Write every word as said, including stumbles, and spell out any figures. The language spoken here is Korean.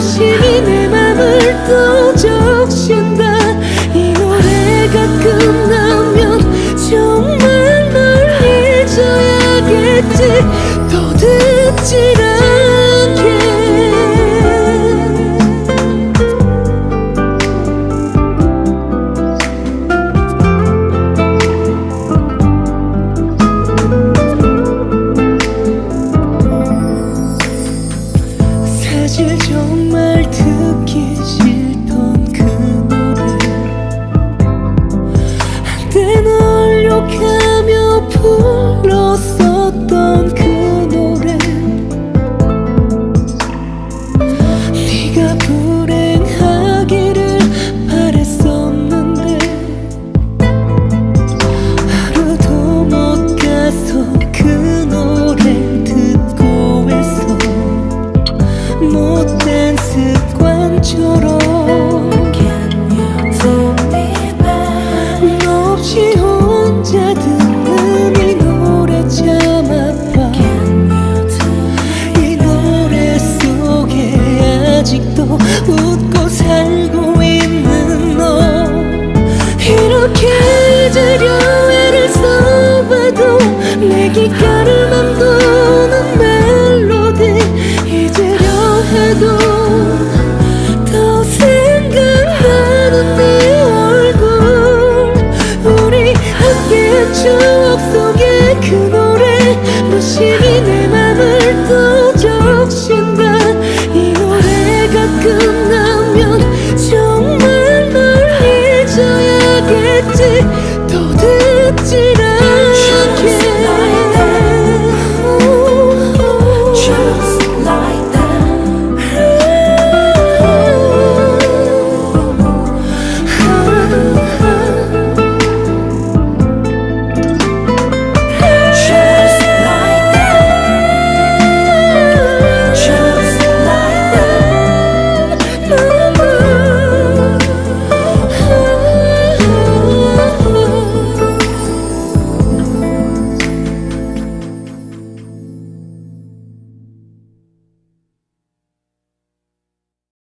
무심히 내 맘을 또 적신다. 이 노래가 끝나면 정말 널 잊어야겠지. 또 듣질 않게. 사실 정말 듣기 싫던 그 노래, 한때 널 욕하며 불렀었던 그 노래. 네가 불행하기를 바랬었는데 하루도 못 가서 그 노래를 듣고 있어. 못된 습관처럼 너 없이 혼자 듣는 이 노래 참 아파. 이 노래 속에 아직도 웃고 살고 있는 너. 이렇게 잊으려 애를 써봐도 내 귓가를 맴도는 멜로디. 잊으려 해도 더 생각나는 네 얼굴. 우리 함께한 추억 속에 그 노래 무심히 내 맘을 또 적신다. 이 노래가 끝나면 정말